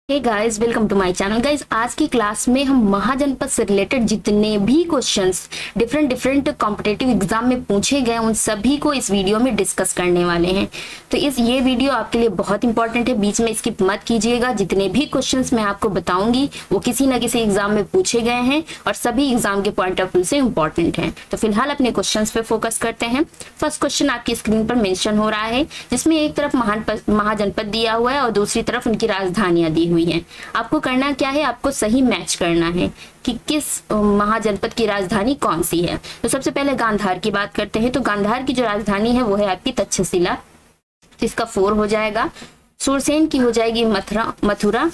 Hey guys, welcome to my channel. Guys, आज की class में हम महाजनपद से रिलेटेड जितने भी क्वेश्चंस डिफरेंट कॉम्पिटेटिव एग्जाम में पूछे गए उन सभी को इस वीडियो में डिस्कस करने वाले हैं। तो ये वीडियो आपके लिए बहुत इंपॉर्टेंट है, बीच में स्किप मत कीजिएगा। जितने भी क्वेश्चंस मैं आपको बताऊंगी वो किसी न किसी एग्जाम में पूछे गए हैं और सभी एग्जाम के पॉइंट ऑफ व्यू से इंपॉर्टेंट है। तो फिलहाल अपने क्वेश्चन पे फोकस करते हैं। फर्स्ट क्वेश्चन आपकी स्क्रीन पर मेंशन हो रहा है, जिसमें एक तरफ महाजनपद दिया हुआ है और दूसरी तरफ उनकी राजधानियां दी हुई है। आपको करना क्या है, आपको सही मैच करना है कि किस महाजनपद की राजधानी कौन सी है। तो सबसे पहले गांधार की बात करते हैं। तो गांधार की जो राजधानी है वो है आपकी तक्षशिला, जिसका 4 हो जाएगा। सुरसेन की हो जाएगी मथुरा।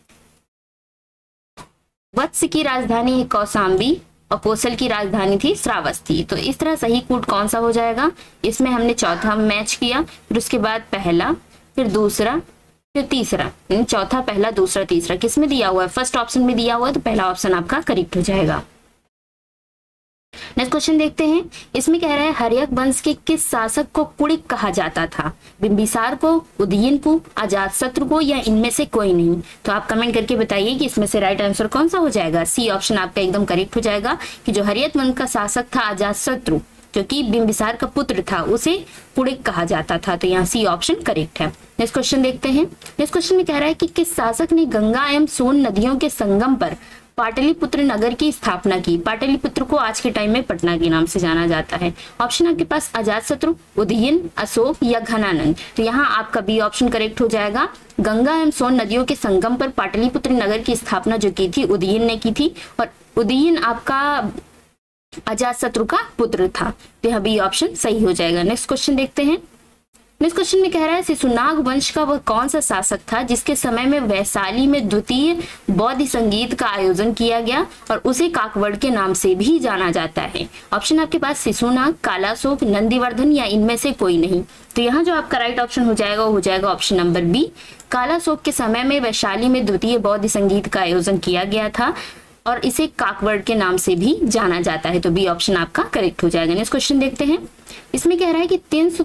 वत्स की राजधानी है कौशाम्बी और कोसल की राजधानी थी श्रावस्ती। तो इस तरह सही कूट कौन सा हो जाएगा, इसमें हमने चौथा मैच किया, फिर उसके बाद पहला, फिर दूसरा, फिर तीसरा। चौथा, पहला, दूसरा, तीसरा किसमें दिया हुआ है, फर्स्ट ऑप्शन में दिया हुआ है, तो पहला ऑप्शन आपका करेक्ट हो जाएगा। नेक्स्ट क्वेश्चन देखते हैं। इसमें कह रहा है हर्यक वंश के किस शासक को कुड़िक कहा जाता था, बिंबिसार को, उदयन को, अजातशत्रु को, या इनमें से कोई नहीं। तो आप कमेंट करके बताइए कि इसमें से राइट आंसर कौन सा हो जाएगा। सी ऑप्शन आपका एकदम करेक्ट हो जाएगा कि जो हर्यक वंश का शासक था अजातशत्रु, जो कि बिंबिसार का पुत्र था, उसे कुड़िक कहा जाता था। तो यहाँ सी ऑप्शन करेक्ट है। नेक्स्ट क्वेश्चन देखते हैं। नेक्स्ट क्वेश्चन में कह रहा है कि किस शासक ने गंगा एवं सोन नदियों के संगम पर पाटलिपुत्र नगर की स्थापना की। पाटलिपुत्र को आज के टाइम में पटना के नाम से जाना जाता है। ऑप्शन आपके पास अजातशत्रु, उदयन, अशोक या घनानंद। तो यहाँ आपका बी ऑप्शन करेक्ट हो जाएगा। गंगा एवं सोन नदियों के संगम पर पाटलिपुत्र नगर की स्थापना जो की थी उदयन ने की थी, और उदयन आपका अजातशत्रु का पुत्र था। तो यह बी ऑप्शन सही हो जाएगा। नेक्स्ट क्वेश्चन देखते हैं। नेक्स्ट क्वेश्चन में कह रहा है शिशुनाग वंश का वह कौन सा शासक था जिसके समय में वैशाली में द्वितीय बौद्ध संगीत का आयोजन किया गया और उसे काकवड़ के नाम से भी जाना जाता है। ऑप्शन आपके पास शिशुनाग, कालाशोक, नंदीवर्धन या इनमें से कोई नहीं। तो यहाँ जो आपका राइट ऑप्शन हो जाएगा वो हो जाएगा ऑप्शन नंबर बी। कालाशोक के समय में वैशाली में द्वितीय बौद्ध संगीत का आयोजन किया गया था और इसे काकवड़ के नाम से भी जाना जाता है। तो बी ऑप्शन आपका करेक्ट हो जाएगा। नेक्स्ट क्वेश्चन देखते हैं। इसमें कह रहा है कि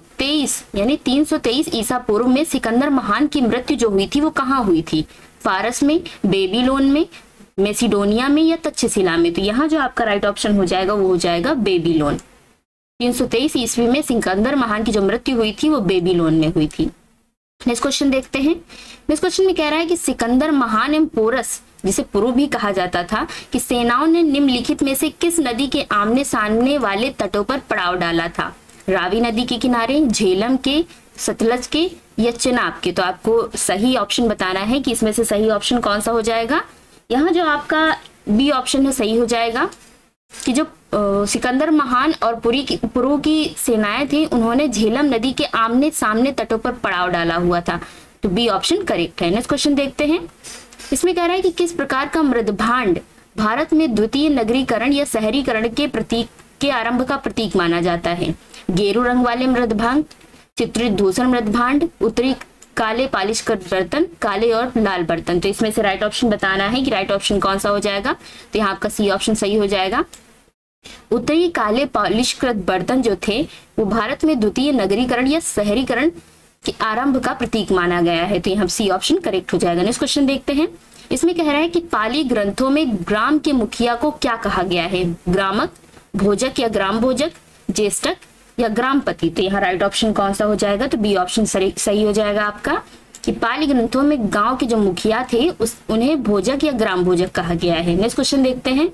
323 ईसा पूर्व में सिकंदर महान की मृत्यु जो हुई थी वो कहाँ हुई थी, फारस में, बेबीलोन में, मेसिडोनिया में या तक्षशिला में। तो यहाँ जो आपका राइट ऑप्शन हो जाएगा वो हो जाएगा बेबीलोन। 323 ईस्वी में सिकंदर महान की जो मृत्यु हुई थी वो बेबीलोन में हुई थी। नेक्स्ट क्वेश्चन देखते हैं। नेक्स्ट क्वेश्चन में कह रहा है कि सिकंदर महान एवं पोरस, जिसे पुरु भी कहा जाता था, कि सेनाओं ने निम्नलिखित में से किस नदी के आमने सामने वाले तटों पर पड़ाव डाला था, रावी नदी के किनारे, झेलम के, सतलज के या चिनाब के। तो आपको सही ऑप्शन बताना है कि इसमें से सही ऑप्शन कौन सा हो जाएगा। यहाँ जो आपका बी ऑप्शन है सही हो जाएगा कि जो सिकंदर महान और पुरु की सेनाएं थी उन्होंने झेलम नदी के आमने सामने तटों पर पड़ाव डाला हुआ था। तो बी ऑप्शन करेक्ट है। नेक्स्ट क्वेश्चन देखते हैं। इसमें कह रहा है कि किस प्रकार का मृदभांड भारत में द्वितीय नगरीकरण या शहरीकरण के प्रतीक के आरंभ का प्रतीक माना जाता है, गेरू रंग वाले मृदभांड, चित्रित धूसर मृदभांड, उत्तरी काले पॉलिश कर बर्तन, काले और लाल बर्तन। तो इसमें से राइट ऑप्शन बताना है कि राइट ऑप्शन कौन सा हो जाएगा। तो यहाँ आपका सी ऑप्शन सही हो जाएगा। उत्तरी काले पॉलिशकृत बर्तन जो थे वो भारत में द्वितीय नगरीकरण या शहरीकरण के आरंभ का प्रतीक माना गया है। तो यहाँ सी ऑप्शन करेक्ट हो जाएगा। नेक्स्ट क्वेश्चन देखते हैं। इसमें कह रहा है कि पाली ग्रंथों में ग्राम के मुखिया को क्या कहा गया है, ग्रामक, भोजक या ग्राम भोजक, ज्येष्ठक या ग्रामपति। तो यहाँ राइट ऑप्शन कौन सा हो जाएगा। तो बी ऑप्शन सही हो जाएगा आपका कि पाली ग्रंथों में गांव के जो मुखिया थे उन्हें भोजक या ग्राम भोजक कहा गया है। नेक्स्ट क्वेश्चन देखते हैं।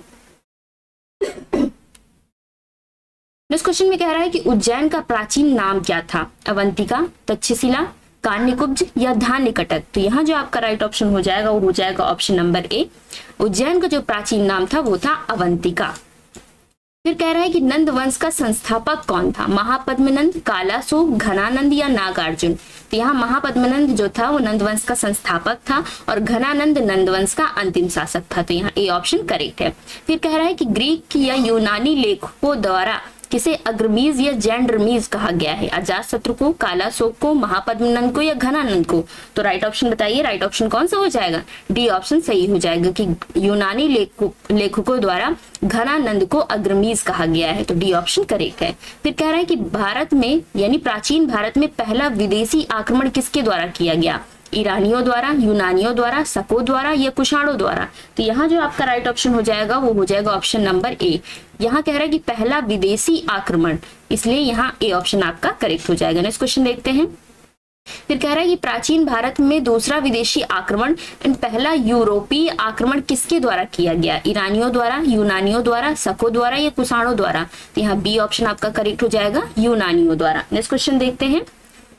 नेक्स्ट क्वेश्चन में कह रहा है कि उज्जैन का प्राचीन नाम क्या था, अवंतिका, तक्षशिला, कान्यकुब्ज या धान्यकटक। तो यहाँ जो आपका राइट ऑप्शन हो जाएगा वो हो जाएगा ऑप्शन नंबर ए। उज्जैन का जो प्राचीन नाम था वो था अवंतिका। फिर कह रहा है कि नंद वंश का संस्थापक कौन था, महापद्मनंद, कालाशोक, घनानंद या नागार्जुन। तो यहाँ महापद्मनंद जो था वो नंद वंश का संस्थापक था और घनानंद नंद वंश का अंतिम शासक था। तो यहाँ ए ऑप्शन करेक्ट है। फिर कह रहा है कि ग्रीक या यूनानी लेखकों द्वारा किसे अग्रमीज या जैंड्रमीज कहा गया है, अजातशत्रु को, कालाशोक को, महापद्मनंद को या घनानंद को। तो राइट ऑप्शन बताइए, राइट ऑप्शन कौन सा हो जाएगा। डी ऑप्शन सही हो जाएगा कि यूनानी लेखकों द्वारा घनानंद को अग्रमीज कहा गया है। तो डी ऑप्शन करेक्ट है। फिर कह रहा है कि भारत में यानी प्राचीन भारत में पहला विदेशी आक्रमण किसके द्वारा किया गया, ईरानियों द्वारा, यूनानियों द्वारा, शकों द्वारा या कुषाणों द्वारा। तो यहाँ जो आपका राइट ऑप्शन हो जाएगा वो हो जाएगा ऑप्शन नंबर ए। यहाँ कह रहा है कि पहला विदेशी आक्रमण, इसलिए यहाँ ए ऑप्शन आपका करेक्ट हो जाएगा। नेक्स्ट क्वेश्चन देखते हैं। फिर कह रहा है कि प्राचीन भारत में दूसरा विदेशी आक्रमण एंड पहला यूरोपीय आक्रमण किसके द्वारा किया गया? ईरानियों द्वारा, यूनानियों द्वारा, शकों द्वारा या कुषाणों द्वारा। तो यहाँ बी ऑप्शन आपका करेक्ट हो जाएगा, यूनानियों द्वारा। नेक्स्ट क्वेश्चन देखते हैं।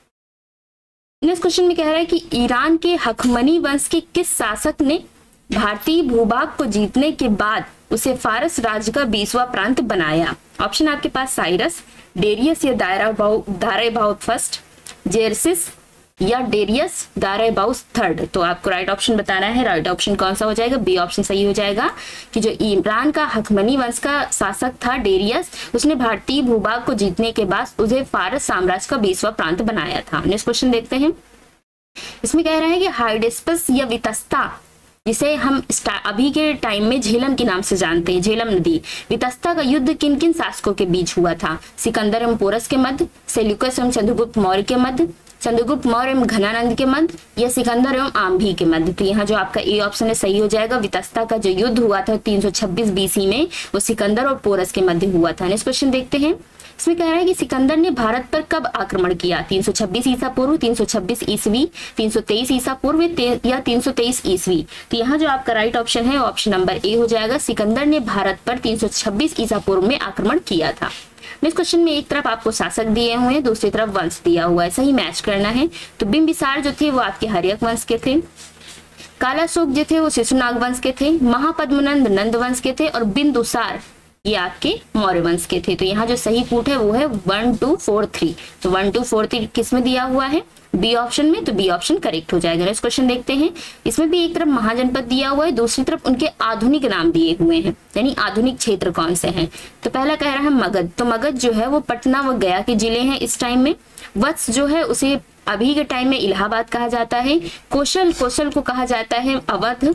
नेक्स्ट क्वेश्चन में कह रहा है कि ईरान के हखमनी वंश के किस शासक ने भारतीय भूभाग को जीतने के बाद उसे फारस राज्य का 20वां प्रांत बनाया? ऑप्शन आपके पास साइरस, डेरियस या दारेबाउथ फर्स्ट, जेरसिस या डेरियस दारेबाउस थर्ड। तो आपको राइट ऑप्शन बताना है। राइट ऑप्शन कौन सा हो जाएगा? बी ऑप्शन सही हो जाएगा कि जो ईरान का हखमनी वंश का शासक था डेरियस, उसने भारतीय भूभाग को जीतने के बाद उसे फारस साम्राज्य का 20वां प्रांत बनाया था। नेक्स्ट क्वेश्चन देखते हैं। इसमें कह रहा है कि हाइडेस्पस या वितस्ता, जिसे हम अभी के टाइम में झेलम के नाम से जानते हैं, झेलम नदी, वितस्ता का युद्ध किन किन शासकों के बीच हुआ था? सिकंदर एवं पोरस के मध्य, सेल्यूकस एवं चंद्रगुप्त मौर्य के मध्य, चंद्रगुप्त मौर्य एवं घनानंद के मध्य या सिकंदर एवं आम्भी के मध्य। तो यहाँ जो आपका ए ऑप्शन है सही हो जाएगा। वितस्ता का जो युद्ध हुआ था 326 बीसी में, वो सिकंदर और पोरस के मध्य हुआ था। नेक्स्ट क्वेश्चन देखते हैं। इसमें कह रहा है कि सिकंदर ने भारत पर कब आक्रमण किया? 326 ईसा पूर्व, 326 ईस्वी, 323 ईसा पूर्व या 323 ईस्वी। तो यहाँ जो आपका राइट ऑप्शन है ऑप्शन नंबर ए हो जाएगा। सिकंदर ने भारत पर 326 ईसा पूर्व में आक्रमण किया था। नेक्स्ट क्वेश्चन में एक तरफ आपको शासक दिए हुए हैं, दूसरी तरफ वंश दिया हुआ है, सही मैच करना है। तो बिंबिसार जो थे वो आपके हर्यक वंश के थे, कालाशोक जो थे वो शिशुनाग वंश के थे, महापद्मनंद नंद वंश के थे और बिंदुसार ये आपके मौर्य वंश के थे। तो यहाँ जो सही कूट है वो है 1 2 4 3। तो 1 2 4 3 किस में दिया हुआ है? बी ऑप्शन में। तो बी ऑप्शन करेक्ट हो जाएगा। नेक्स्ट क्वेश्चन देखते हैं। इसमें भी एक तरफ महाजनपद दिया हुआ है, दूसरी तरफ उनके आधुनिक नाम दिए हुए हैं, यानी आधुनिक क्षेत्र कौन से हैं। तो पहला कह रहा है मगध। तो मगध जो है वो पटना व गया के जिले हैं इस टाइम में। वत्स जो है उसे अभी के टाइम में इलाहाबाद कहा जाता है। कौशल को कहा जाता है अवध,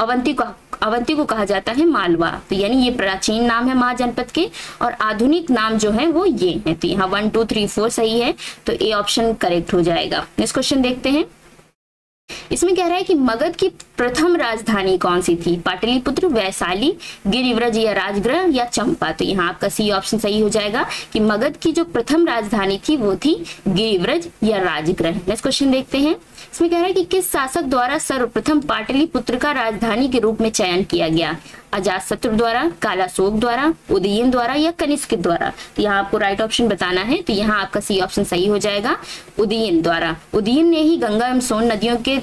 अवंती को कहा जाता है मालवा। तो यानी ये प्राचीन नाम है महाजनपद के और आधुनिक नाम जो है वो ये है। तो यहाँ 1 2 3 4 सही है, तो ए ऑप्शन करेक्ट हो जाएगा। नेक्स्ट क्वेश्चन देखते हैं। इसमें कह रहा है कि मगध की प्रथम राजधानी कौन सी थी? पाटलिपुत्र, वैशाली, गिरिव्रज या राजगृह या चंपा। तो यहाँ आपका सी ऑप्शन सही हो जाएगा कि मगध की जो प्रथम राजधानी थी वो थी गिरिव्रज या राजगृह। नेक्स्ट क्वेश्चन देखते हैं। इसमें कह रहा है कि किस शासक द्वारा सर्वप्रथम पाटलिपुत्र का राजधानी के रूप में चयन किया गया? अजातशत्रु द्वारा, कालाशोक द्वारा, उदयन द्वारा या कनिष्क द्वारा। तो यहाँ आपको राइट ऑप्शन बताना है। तो यहाँ आपका सी ऑप्शन सही हो जाएगा, उदयन द्वारा। उदयन ने ही गंगा एवं सोन नदियों के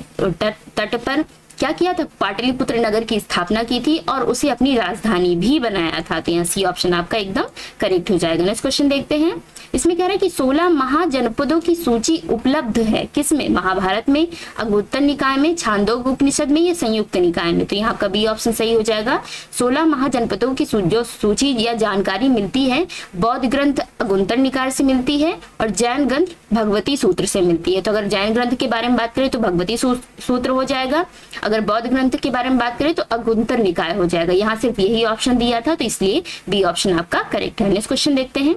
तट पर क्या किया था? पाटलिपुत्र नगर की स्थापना की थी और उसे अपनी राजधानी भी बनाया था। तो यहाँ सी ऑप्शन आपका एकदम करेक्ट हो जाएगा। नेक्स्ट क्वेश्चन देखते हैं। इसमें कह रहा है कि 16 महाजनपदों की सूची उपलब्ध है किसमें? महाभारत में, अगुत्तर निकाय में, छांदोग्य उपनिषद में या संयुक्त निकाय में। तो यहाँ आपका बी ऑप्शन सही हो जाएगा। 16 महाजनपदों की जो सूची या जानकारी मिलती है बौद्ध ग्रंथ अगुत्तर निकाय से मिलती है और जैन ग्रंथ भगवती सूत्र से मिलती है। तो अगर जैन ग्रंथ के बारे में बात करें तो भगवती सूत्र हो जाएगा, अगर बौद्ध ग्रंथ के बारे में बात करें तो अगुत्तर निकाय हो जाएगा। यहाँ सिर्फ यही ऑप्शन दिया था, तो इसलिए बी ऑप्शन आपका करेक्ट है। नेक्स्ट क्वेश्चन देखते हैं।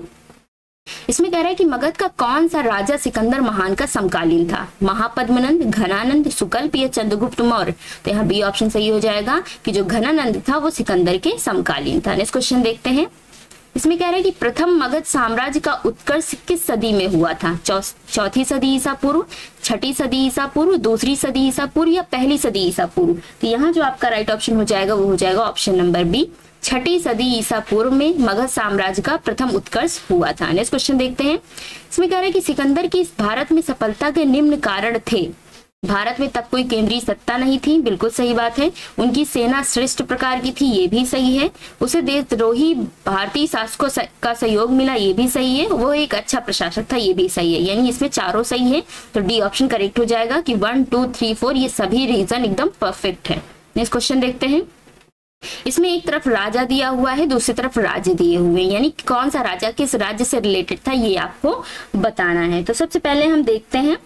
इसमें कह रहा है कि मगध का कौन सा राजा सिकंदर महान का समकालीन था? महापद्मनंद, घनानंद, सुकल्प या चंद्रगुप्त मौर्य। तो यहाँ बी ऑप्शन सही हो जाएगा कि जो घनानंद था वो सिकंदर के समकालीन था। नेक्स्ट क्वेश्चन देखते हैं। इसमें कह रहा है कि प्रथम मगध साम्राज्य का उत्कर्ष किस सदी में हुआ था? चौथी सदी ईसा पूर्व, छठी सदी ईसा पूर्व, दूसरी सदी ईसा पूर्व या पहली सदी ईसा पूर्व। तो यहाँ जो आपका राइट ऑप्शन हो जाएगा वो हो जाएगा ऑप्शन नंबर बी, छठी सदी ईसा पूर्व में मगध साम्राज्य का प्रथम उत्कर्ष हुआ था। नेक्स्ट क्वेश्चन देखते हैं। इसमें कह रहा है कि सिकंदर की भारत में सफलता के निम्न कारण थे। भारत में तब कोई केंद्रीय सत्ता नहीं थी, बिल्कुल सही बात है। उनकी सेना श्रेष्ठ प्रकार की थी, ये भी सही है। उसे देशद्रोही भारतीय शासकों का सहयोग मिला, ये भी सही है। वो एक अच्छा प्रशासक था, ये भी सही है। यानी इसमें चारों सही है, तो डी ऑप्शन करेक्ट हो जाएगा कि 1 2 3 4 ये सभी रीजन एकदम परफेक्ट है। नेक्स्ट क्वेश्चन देखते हैं। इसमें एक तरफ राजा दिया हुआ है, दूसरी तरफ राज्य दिए हुए हैं, यानी कौन सा राजा किस राज्य से रिलेटेड था ये आपको बताना है। तो सबसे पहले हम देखते हैं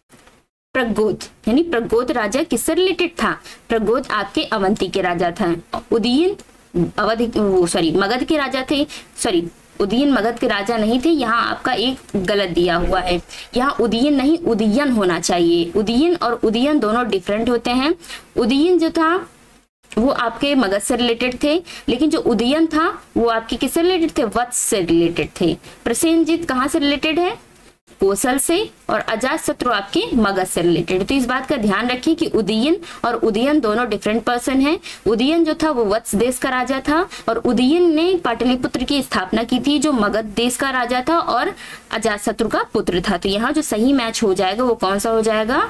प्रगोद, यानी प्रगोद राजा किससे रिलेटेड था? प्रगोद आपके अवंती के राजा था। उदयन मगध के राजा थे, उदयन मगध के राजा नहीं थे, यहाँ आपका एक गलत दिया हुआ है। यहाँ उदयन नहीं उदयन होना चाहिए। उदयन और उदयन दोनों डिफरेंट होते हैं। उदयन जो था वो आपके मगध से रिलेटेड थे, लेकिन जो उदयन था वो आपके किससे रिलेटेड थे? वत्स से रिलेटेड थे। प्रसेनजीत कहाँ से रिलेटेड है? कोसल से। और अजातशत्रु आपके मगध से रिलेटेड है। तो इस बात का ध्यान रखिए कि उदयन और उदयन दोनों डिफरेंट पर्सन हैं। उदयन जो था वो वत्स देश का राजा था और उदयन ने पाटलिपुत्र की स्थापना की थी जो मगध देश का राजा था और अजातशत्रु का पुत्र था। तो यहाँ जो सही मैच हो जाएगा वो कौन सा हो जाएगा?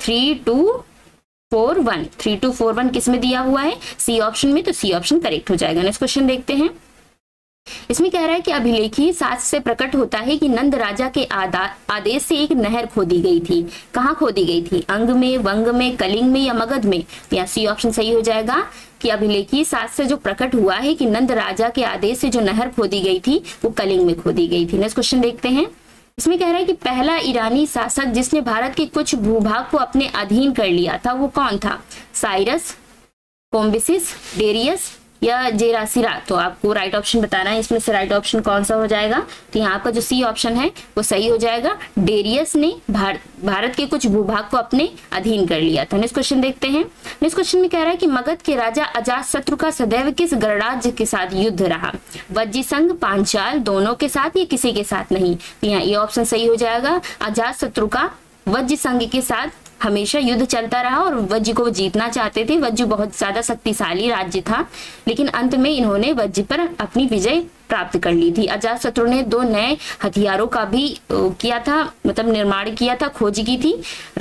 3241। 3241 किस में दिया हुआ है? सी ऑप्शन में। तो सी ऑप्शन करेक्ट हो जाएगा। नेक्स्ट क्वेश्चन देखते हैं। इसमें कह रहा है कि अभिलेखीय साक्ष्य से प्रकट होता है कि नंद राजा के आदेश से एक नहर खोदी गई थी। कहाँ खोदी गई थी? अंग में, वंग में, कलिंग में या मगध में? यहाँ सी ऑप्शन सही हो जाएगा कि अभिलेखीय साक्ष्य से जो प्रकट हुआ है कि नंद राजा के आदेश से जो नहर खोदी गई थी वो कलिंग में खोदी गई थी। नेक्स्ट क्वेश्चन देखते हैं। इसमें कह रहा है कि पहला ईरानी शासक जिसने भारत के कुछ भूभाग को अपने अधीन कर लिया था वो कौन था? साइरस, कोम्बिसिस, डेरियस या जेरासिरा? तो आपको राइट ऑप्शन बताना है। इसमें से राइट ऑप्शन कौन सा हो जाएगा? तो यहाँ आपका जो सी ऑप्शन है वो सही हो जाएगा। डेरियस ने भारत के कुछ भूभाग को अपने अधीन कर लिया था। नेक्स्ट क्वेश्चन देखते हैं। नेक्स्ट क्वेश्चन में कह रहा है कि मगध के राजा अजातशत्रु का सदैव किस गणराज्य के साथ युद्ध रहा? वज्जी संघ, पांचाल, दोनों के साथ या किसी के साथ नहीं? तो यहाँ ये ऑप्शन सही हो जाएगा। अजातशत्रु का वज्जी संघ के साथ हमेशा युद्ध चलता रहा और वज्जी को वो जीतना चाहते थे। वज्जी बहुत ज्यादा शक्तिशाली राज्य था, लेकिन अंत में इन्होंने वज्जी पर अपनी विजय प्राप्त कर ली थी। अजातशत्रु ने 2 नए हथियारों का भी किया था, मतलब निर्माण किया था, खोज की थी।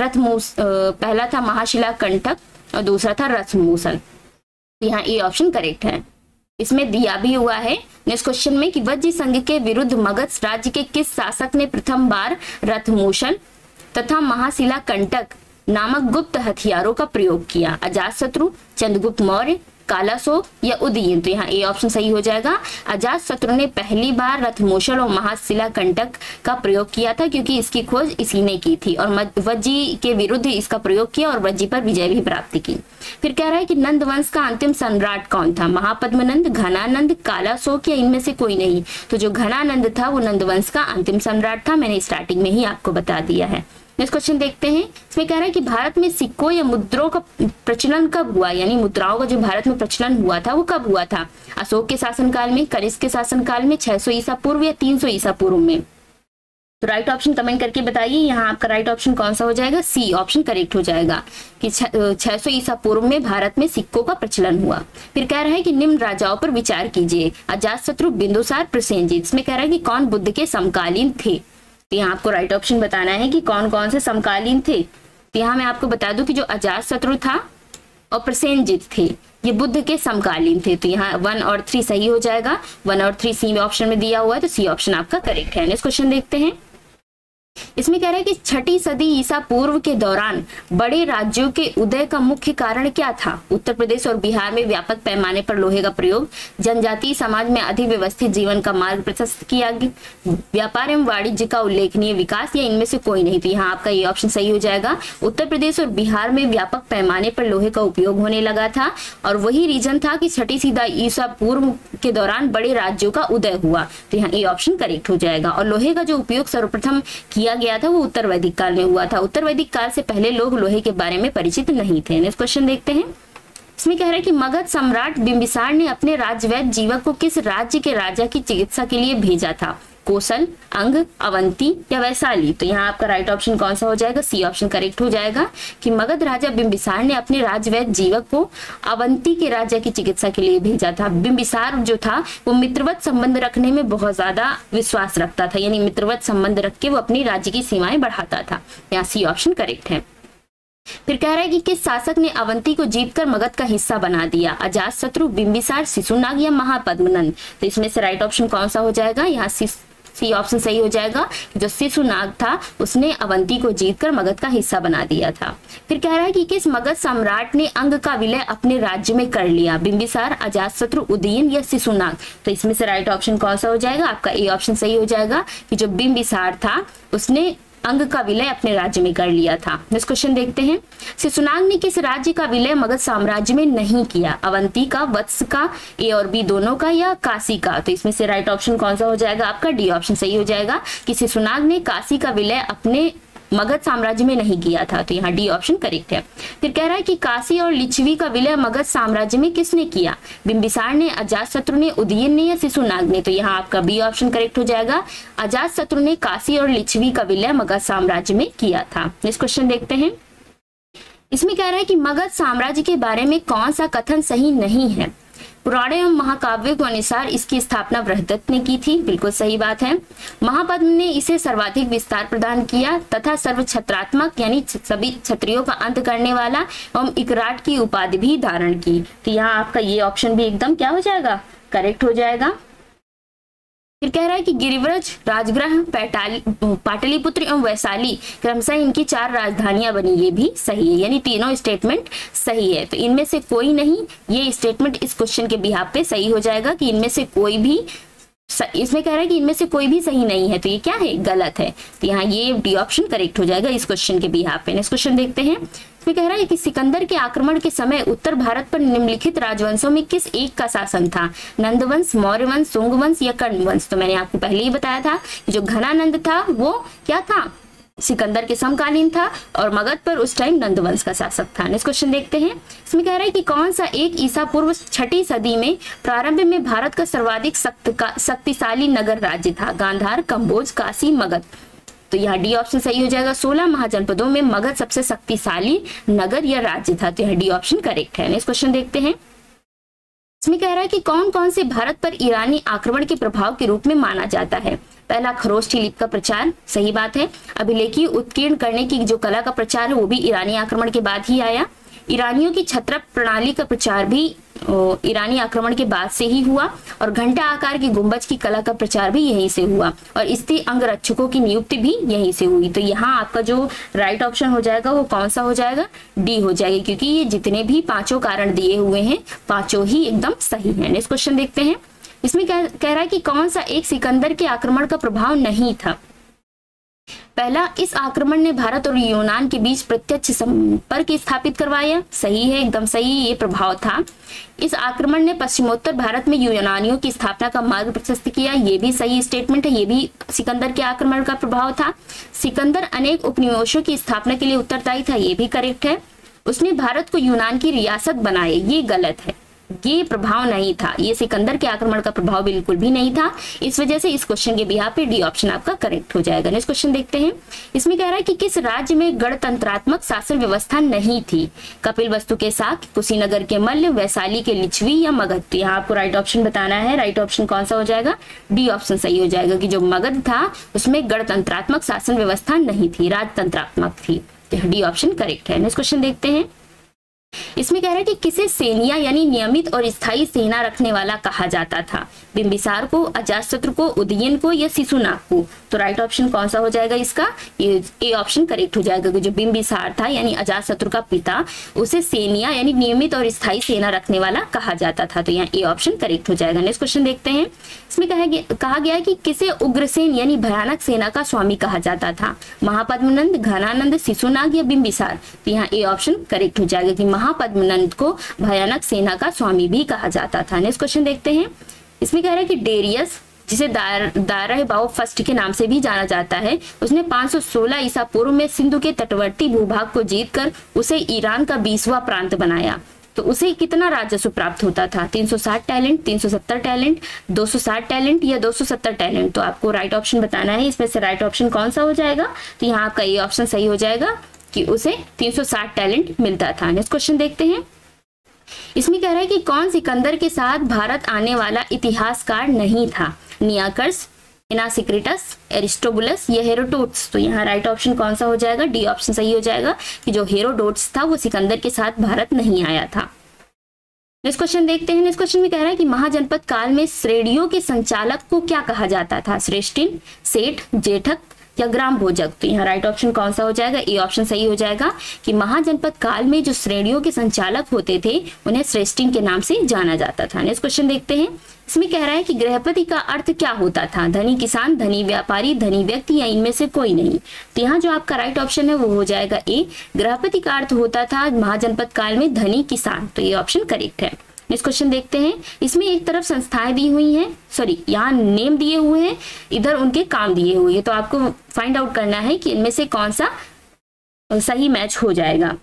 पहला था महाशिला कंटक और दूसरा था रथमूसल। यहाँ ए ऑप्शन करेक्ट है। इसमें दिया भी हुआ है नेक्स्ट क्वेश्चन में कि वज्जी संघ के विरुद्ध मगध राज्य के किस शासक ने प्रथम बार रथमूसल तथा महाशिला कंटक नामक गुप्त हथियारों का प्रयोग किया? अजातशत्रु, चंद्रगुप्त मौर्य, कालाशोक या उदयन? तो यहाँ ए ऑप्शन सही हो जाएगा। अजातशत्रु ने पहली बार रथमूसल और महाशिला कंटक का प्रयोग किया था क्योंकि इसकी खोज इसी ने की थी और वज्जी के विरुद्ध इसका प्रयोग किया और वज्जी पर विजय भी प्राप्त की। फिर कह रहा है कि नंद वंश का अंतिम सम्राट कौन था? महापद्मनंद, घनानंद, कालाशोक या इनमें से कोई नहीं? तो जो घनानंद था वो नंद वंश का अंतिम सम्राट था। मैंने स्टार्टिंग में ही आपको बता दिया है। नेक्स्ट क्वेश्चन देखते हैं। इसमें कह रहा है कि भारत में सिक्कों या मुद्राओं का प्रचलन कब हुआ? यानी मुद्राओं का जो भारत में प्रचलन हुआ था वो कब हुआ था? अशोक के शासनकाल में, कनिष्क के शासनकाल में, 600 ईसा पूर्व या 300 ईसा पूर्व में? तो राइट ऑप्शन कमेंट करके बताइए। यहाँ आपका राइट ऑप्शन कौन सा हो जाएगा? सी ऑप्शन करेक्ट हो जाएगा कि 600 ईसा पूर्व में भारत में सिक्कों का प्रचलन हुआ। फिर कह रहा है कि निम्न राजाओं पर विचार कीजिए। अजातशत्रु, बिंदुसार, प्रसेनजीत। इसमें कह रहा है कि कौन बुद्ध के समकालीन थे? तो यहाँ आपको राइट ऑप्शन बताना है कि कौन कौन से समकालीन थे। तो यहाँ मैं आपको बता दूं कि जो अजातशत्रु था और प्रसेनजीत थे ये बुद्ध के समकालीन थे। तो यहाँ 1 और 3 सही हो जाएगा। 1 और 3 सी ऑप्शन में दिया हुआ है तो सी ऑप्शन आपका करेक्ट है। नेक्स्ट क्वेश्चन देखते हैं। इसमें कह रहा है कि 6ठी सदी ईसा पूर्व के दौरान बड़े राज्यों के उदय का मुख्य कारण क्या था? उत्तर प्रदेश और बिहार में व्यापक पैमाने पर लोहे का प्रयोग, जनजातीय समाज में अधिक व्यवस्थित जीवन का मार्ग प्रशस्त किया गया, व्यापार एवं वाणिज्य का उल्लेखनीय विकास या इनमें से कोई नहीं? तो यहाँ आपका ये ऑप्शन सही हो जाएगा। उत्तर प्रदेश और बिहार में व्यापक पैमाने पर लोहे का उपयोग होने लगा था और वही रीजन था कि 6ठी सदी ईसा पूर्व के दौरान बड़े राज्यों का उदय हुआ। तो यहाँ ये ऑप्शन करेक्ट हो जाएगा। और लोहे का जो उपयोग सर्वप्रथम किया गया था वो उत्तर वैदिक काल में हुआ था। उत्तर वैदिक काल से पहले लोग लोहे के बारे में परिचित नहीं थे। नेक्स्ट क्वेश्चन देखते हैं। इसमें कह रहा है कि मगध सम्राट बिंबिसार ने अपने राज्यवैद्य जीवक को किस राज्य के राजा की चिकित्सा के लिए भेजा था? कोसल, अंग, अवंती या वैशाली? तो यहाँ आपका राइट ऑप्शन कौन सा हो जाएगा? सी ऑप्शन करेक्ट हो जाएगा कि मगध राजा बिंबिसार ने अपने राज्यवैद्य जीवक को अवंती के राजा की चिकित्सा के लिए भेजा था। बिंबिसार जो था वो मित्रवत संबंध रखने में बहुत ज्यादा विश्वास रखता था, यानी मित्रवत संबंध रख के वो अपनी राज्य की सीमाएं बढ़ाता था। यहाँ सी ऑप्शन करेक्ट है। फिर कह रहा है कि किस शासक ने अवंती को जीतकर मगध का हिस्सा बना दिया? अजातशत्रु, बिंबिसार, शिशुनाग या महापद्मनंद? तो इसमें से राइट ऑप्शन कौन सा हो जाएगा? यहाँ सी ऑप्शन सही हो जाएगा। जो शिशुनाग था उसने अवंती को जीतकर मगध का हिस्सा बना दिया था। फिर कह रहा है कि किस मगध सम्राट ने अंग का विलय अपने राज्य में कर लिया? बिंबिसार, अजातशत्रु, उदयन या शिशुनाग? तो इसमें से राइट ऑप्शन कौन सा हो जाएगा? आपका ए ऑप्शन सही हो जाएगा कि जो बिंबिसार था उसने अंग का विलय अपने राज्य में कर लिया था। नेक्स्ट क्वेश्चन देखते हैं, शिशुनाग ने किस राज्य का विलय मगध साम्राज्य में नहीं किया? अवंती का, वत्स का, ए और बी दोनों का, या काशी का? तो इसमें से राइट ऑप्शन कौन सा हो जाएगा आपका? डी ऑप्शन सही हो जाएगा कि शिशुनाग ने काशी का विलय अपने मगध साम्राज्य में नहीं किया था। तो यहाँ डी ऑप्शन करेक्ट है। फिर कह रहा है कि काशी और लिच्छवी का विलय मगध साम्राज्य में किसने किया? बिंबिसार ने, अजातशत्रु ने, उदयन ने, या शिशुनाग ने? तो यहाँ आपका बी ऑप्शन करेक्ट हो जाएगा। अजातशत्रु ने काशी और लिच्छवी का विलय मगध साम्राज्य में किया था। नेक्स्ट क्वेश्चन देखते हैं, इसमें कह रहा है कि मगध साम्राज्य के बारे में कौन सा कथन सही नहीं है? पुराण एवं महाकाव्यों के अनुसार इसकी स्थापना बृहदत्त ने की थी, बिल्कुल सही बात है। महापद्म ने इसे सर्वाधिक विस्तार प्रदान किया तथा सर्वछत्रात्मक यानी सभी क्षत्रियों का अंत करने वाला एवं इकराट की उपाधि भी धारण की। तो यहाँ आपका ये ऑप्शन भी एकदम क्या हो जाएगा? करेक्ट हो जाएगा। फिर कह रहा है कि गिरिव्रज, राजगृह, पाटलिपुत्र एवं वैशाली क्रमशः इनकी 4 राजधानियां बनी, ये भी सही है, यानी तीनों स्टेटमेंट सही है। तो इनमें से कोई नहीं, ये स्टेटमेंट इस क्वेश्चन के बिहाफ पे सही हो जाएगा कि इनमें से कोई भी, इसमें कह रहा है कि इनमें से कोई भी सही नहीं है, तो ये क्या है? गलत है। तो यहाँ ये डी ऑप्शन करेक्ट हो जाएगा इस क्वेश्चन के बिहाफ पे। नेक्स्ट क्वेश्चन देखते हैं, इसमें कह रहा है कि सिकंदर के आक्रमण के समय उत्तर भारत पर निम्नलिखित राजवंशों में किस एक का शासन था? नंदवंश, मौर्यवंश, सुंगवंश या कण्वंश? तो मैंने आपको पहले ही बताया था कि जो घनानंद था वो क्या था? सिकंदर के समकालीन था और मगध पर उस टाइम नंदवंश का शासक था। नेक्स्ट क्वेश्चन देखते हैं, इसमें कह रहा है कि कौन सा एक ईसा पूर्व 6ठी सदी में प्रारंभ में भारत का सर्वाधिक शक्तिशाली नगर राज्य था? गांधार, कंबोज, काशी, मगध? तो यहाँ डी ऑप्शन सही हो जाएगा। 16 महाजनपदों में मगध सबसे शक्तिशाली नगर या राज्य था। तो यहाँ डी ऑप्शन करेक्ट है। नेक्स्ट क्वेश्चन देखते हैं, इसमें कह रहा है कि कौन कौन से भारत पर ईरानी आक्रमण के प्रभाव के रूप में माना जाता है? पहला, खरोष्ठी लिपि का प्रचार, सही बात है। अभिलेखीय उत्कीर्ण करने की जो कला का प्रचार है वो भी ईरानी आक्रमण के बाद ही आया। ईरानियों की छत्र प्रणाली का प्रचार भी ईरानी आक्रमण के बाद से ही हुआ और घंटा आकार की गुंबज की कला का प्रचार भी यहीं से हुआ और स्त्री अंगरक्षकों की नियुक्ति भी यहीं से हुई। तो यहाँ आपका जो राइट ऑप्शन हो जाएगा वो कौन सा हो जाएगा? डी हो जाएगा, क्योंकि ये जितने भी 5 कारण दिए हुए हैं 5 ही एकदम सही है। नेक्स्ट क्वेश्चन देखते हैं, इसमें कह रहा है कि कौन सा एक सिकंदर के आक्रमण का प्रभाव नहीं था? पहला, इस आक्रमण ने भारत और यूनान के बीच प्रत्यक्ष संपर्क स्थापित करवाया, सही है, एकदम सही, ये प्रभाव था। इस आक्रमण ने पश्चिमोत्तर भारत में यूनानियों की स्थापना का मार्ग प्रशस्त किया, ये भी सही स्टेटमेंट है, ये भी सिकंदर के आक्रमण का प्रभाव था। सिकंदर अनेक उपनिवेशों की स्थापना के लिए उत्तरदायी था, ये भी करेक्ट है। उसने भारत को यूनान की रियासत बनाए, ये गलत है, ये प्रभाव नहीं था, ये सिकंदर के आक्रमण का प्रभाव बिल्कुल भी नहीं था। इस वजह से इस क्वेश्चन के बिहाफ पे डी ऑप्शन आपका करेक्ट हो जाएगा। नेक्स्ट क्वेश्चन देखते हैं, इसमें कह रहा है कि किस राज्य में गणतंत्रात्मक शासन व्यवस्था नहीं थी? कपिलवस्तु के साथ, कुशीनगर के मल्ल, वैशाली के लिच्छवी या मगध? तो यहाँ आपको राइट ऑप्शन बताना है। राइट ऑप्शन कौन सा हो जाएगा? डी ऑप्शन सही हो जाएगा कि जो मगध था उसमें गणतंत्रात्मक शासन व्यवस्था नहीं थी, राजतंत्रात्मक थी। तो डी ऑप्शन करेक्ट है। नेक्स्ट क्वेश्चन देखते हैं, इसमें कह रहा है कि किसे सेनिया यानी नियमित और स्थायी सेना रखने वाला कहा जाता था? बिंबिसार को, अजातशत्रु को, उदयन को या शिशुनाग को? तो राइट ऑप्शन कौन सा हो जाएगा इसका? ये ए ऑप्शन करेक्ट हो जाएगा कि जो बिंबिसार था यानी अजातशत्रु का पिता, उसे सेनिया यानी नियमित और स्थायी सेना रखने वाला कहा जाता था। तो यहाँ ए ऑप्शन करेक्ट हो जाएगा। नेक्स्ट क्वेश्चन देखते हैं, इसमें कहा गया है कि किसे उग्रसेन यानी भयानक सेना का स्वामी कहा जाता था? महापद्मनंद, घनानंद, शिशुनाग या बिंबिसार? तो यहाँ ए ऑप्शन करेक्ट हो जाएगा कि महापद्मनंद को भयानक सेना का स्वामी भी कहा जाता था। नेक्स्ट क्वेश्चन देखते हैं, इसमें कह रहा है कि डेरियस, जिसे दारह-ए-बाओ फर्स्ट के नाम से भी जाना जाता है, उसने 516 ईसा पूर्व में सिंधु के तटवर्ती भूभाग को जीतकर उसे ईरान का 20वां प्रांत बनाया। तो उसे कितना राजस्व प्राप्त होता था? 360 टैलेंट, 370 टैलेंट, 260 टैलेंट या 270 टैलेंट? तो आपको राइट ऑप्शन बताना है। इसमें से राइट ऑप्शन कौन सा हो जाएगा? तो यहाँ आपका ये ऑप्शन सही हो जाएगा कि उसे 360 टैलेंट मिलता था। नेक्स्ट क्वेश्चन देखते हैं, इसमें कह रहा है कि कौन सिकंदर के साथ भारत आने वाला इतिहासकार नहीं था? नियाकर्स, एनासिक्रिटस, एरिस्टोबुलस या हेरोडोटस? तो यहाँ राइट ऑप्शन कौन सा हो जाएगा? डी ऑप्शन सही हो जाएगा कि जो हेरोडोटस था वो सिकंदर के साथ भारत नहीं आया था। नेक्स्ट क्वेश्चन देखते हैं, नेक्स्ट क्वेश्चन में कह रहा है कि महाजनपद काल में श्रेणियों के संचालक को क्या कहा जाता था? श्रेष्ठिन, सेठ, जेठक, या ग्राम भोजक? तो यहाँ राइट ऑप्शन कौन सा हो जाएगा? ए ऑप्शन सही हो जाएगा कि महाजनपद काल में जो श्रेणियों के संचालक होते थे उन्हें श्रेष्ठिन के नाम से जाना जाता था। नेक्स्ट क्वेश्चन देखते हैं। इसमें कह रहा है कि गृहपति का अर्थ क्या होता था? धनी किसान, धनी व्यापारी, धनी व्यक्ति या इनमें से कोई नहीं? तो यहाँ जो आपका राइट ऑप्शन है वो हो जाएगा ए, गृहपति का अर्थ होता था महाजनपद काल में धनी किसान। तो ये ऑप्शन करेक्ट है। नेक्स्ट क्वेश्चन देखते हैं। इसमें एक तरफ संस्थाएं दी हुई हैं, सॉरी यहाँ नेम दिए हुए हैं, इधर उनके काम दिए हुए हैं। तो आपको फाइंड आउट करना है कि इनमें से कौन सा सही मैच हो जाएगा।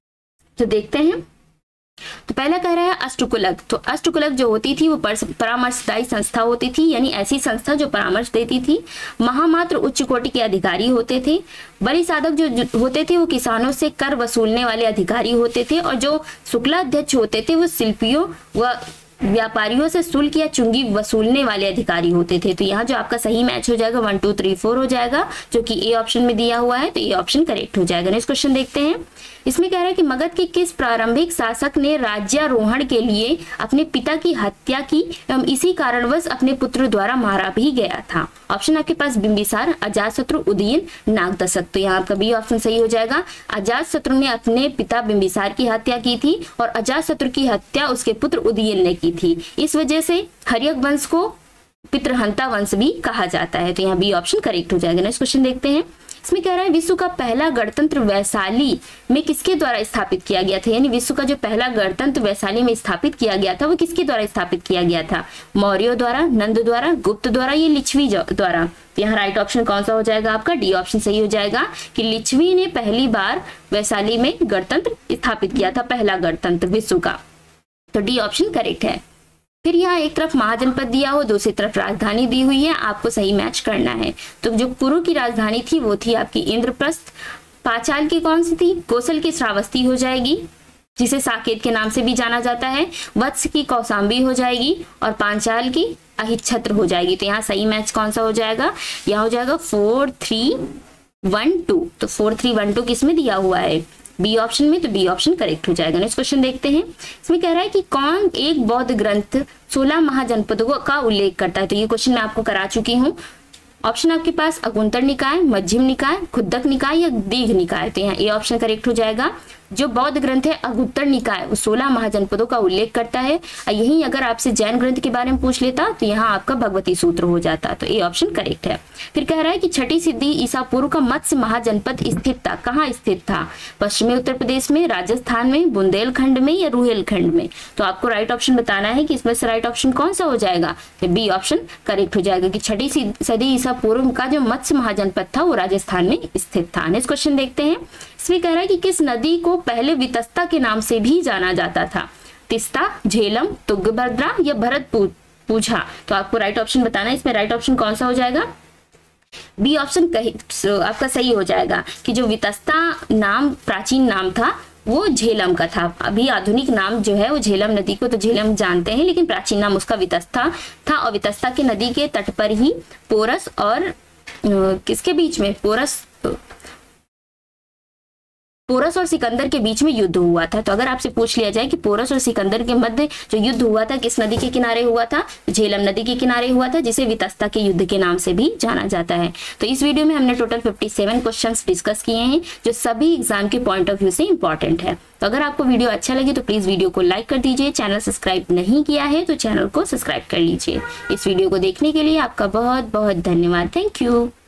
तो देखते हैं। तो पहला कह रहा है अष्टकुलक। तो अष्टकुलक जो होती थी वो परामर्शदायी संस्था होती थी, यानी ऐसी संस्था जो परामर्श देती थी। महामात्र उच्च कोटि के अधिकारी होते थे। बलि साधक जो होते थे वो किसानों से कर वसूलने वाले अधिकारी होते थे। और जो शुक्लाध्यक्ष होते थे वो शिल्पियों व व्यापारियों से शुल्क या चुंगी वसूलने वाले अधिकारी होते थे। तो यहाँ जो आपका सही मैच हो जाएगा 1 2 3 4 हो जाएगा, जो कि ए ऑप्शन में दिया हुआ है। तो ये ऑप्शन करेक्ट हो जाएगा। नेक्स्ट क्वेश्चन देखते हैं। इसमें कह रहा है कि मगध के किस प्रारंभिक शासक ने राज्यारोहण के लिए अपने पिता की हत्या की एवं इसी कारणवश अपने पुत्र द्वारा मारा भी गया था? ऑप्शन आपके पास बिंबिसार, अजातशत्रु, उदयन, नागदशक। तो यहाँ आपका बी ऑप्शन सही हो जाएगा। अजातशत्रु ने अपने पिता बिंबिसार की हत्या की थी और अजातशत्रु की हत्या उसके पुत्र उदयन ने की थी। इस वजह से हर्यक वंश को पितृहंता वंश भी कहा जाता है। तो यहाँ बी ऑप्शन करेक्ट हो जाएगा। नेक्स्ट क्वेश्चन देखते हैं। इसमें कह रहा है विश्व का पहला गणतंत्र वैशाली में किसके द्वारा स्थापित किया गया था? यानी विश्व का जो पहला गणतंत्र वैशाली में स्थापित किया गया था वो किसके द्वारा स्थापित किया गया था? मौर्यों द्वारा, नंद द्वारा, गुप्त द्वारा, ये लिच्छवी द्वारा? तो यहाँ राइट ऑप्शन कौन सा हो जाएगा आपका? डी ऑप्शन सही हो जाएगा कि लिच्छवी ने पहली बार वैशाली में गणतंत्र स्थापित किया था, पहला गणतंत्र विश्व का। तो डी ऑप्शन करेक्ट है। फिर यहाँ एक तरफ महाजनपद दिया हो, दूसरी तरफ राजधानी दी हुई है, आपको सही मैच करना है। तो जो कुरु की राजधानी थी वो थी आपकी इंद्रप्रस्थ। पांचाल की कौन सी थी? कौशल की श्रावस्ती हो जाएगी, जिसे साकेत के नाम से भी जाना जाता है। वत्स की कौशाम्बी हो जाएगी और पांचाल की अहिच्छत्र हो जाएगी। तो यहाँ सही मैच कौन सा हो जाएगा? यहाँ हो जाएगा 4 3 1 2। तो 4 3 1 2 किसमें दिया हुआ है? बी ऑप्शन में। तो बी ऑप्शन करेक्ट हो जाएगा। नेक्स्ट क्वेश्चन देखते हैं। इसमें कह रहा है कि कौन एक बौद्ध ग्रंथ 16 महाजनपदों का उल्लेख करता है? तो ये क्वेश्चन मैं आपको करा चुकी हूँ। ऑप्शन आपके पास अगुंतर निकाय, मध्यम निकाय, खुद्दक निकाय या दीघ निकाय? तो यहाँ ए ऑप्शन करेक्ट हो जाएगा। जो बौद्ध ग्रंथ है अगुत्तर निकाय वो 16 महाजनपदों का उल्लेख करता है। यही अगर आपसे जैन ग्रंथ के बारे में पूछ लेता तो यहाँ आपका भगवती सूत्र हो जाता। तो ए ऑप्शन करेक्ट है। फिर कह रहा है कि छठी सिद्धि ईसा पूर्व का मत्स्य महाजनपद स्थित था, कहाँ स्थित था? पश्चिमी उत्तर प्रदेश में, राजस्थान में, बुंदेलखंड में या रुहेलखंड में? तो आपको राइट ऑप्शन बताना है कि इसमें से राइट ऑप्शन कौन सा हो जाएगा। तो बी ऑप्शन करेक्ट हो जाएगा कि छठी सदी ईसा पूर्व का जो मत्स्य महाजनपद था वो राजस्थान में स्थित था। नेक्स्ट क्वेश्चन देखते हैं। इसमें कह रहा है कि किस नदी को पहले वितस्ता के नाम से भी जाना जाता था? तिस्ता, झेलम, तुंगभद्रा या भरतपुझा? तो आपको राइट ऑप्शन बताना है। इसमें राइट ऑप्शन कौन सा हो जाएगा? बी ऑप्शन आपका सही हो जाएगा कि जो वितस्ता नाम प्राचीन नाम था वो झेलम का था। अभी आधुनिक नाम जो है वो झेलम नदी को तो झेलम जानते हैं, लेकिन प्राचीन नाम उसका वितस्ता था। और वितस्ता के नदी के तट पर ही पोरस और किसके बीच में? पोरस और सिकंदर के बीच में युद्ध हुआ था। तो अगर आपसे पूछ लिया जाए कि पोरस और सिकंदर के मध्य जो युद्ध हुआ था किस नदी के किनारे हुआ था? झेलम नदी के किनारे हुआ था, जिसे वितस्ता के युद्ध के नाम से भी जाना जाता है। तो इस वीडियो में हमने टोटल 57 क्वेश्चंस डिस्कस किए हैं जो सभी एग्जाम के पॉइंट ऑफ व्यू से इंपॉर्टेंट है। तो अगर आपको वीडियो अच्छा लगे तो प्लीज वीडियो को लाइक कर दीजिए। चैनल सब्सक्राइब नहीं किया है तो चैनल को सब्सक्राइब कर लीजिए। इस वीडियो को देखने के लिए आपका बहुत बहुत धन्यवाद। Thank you.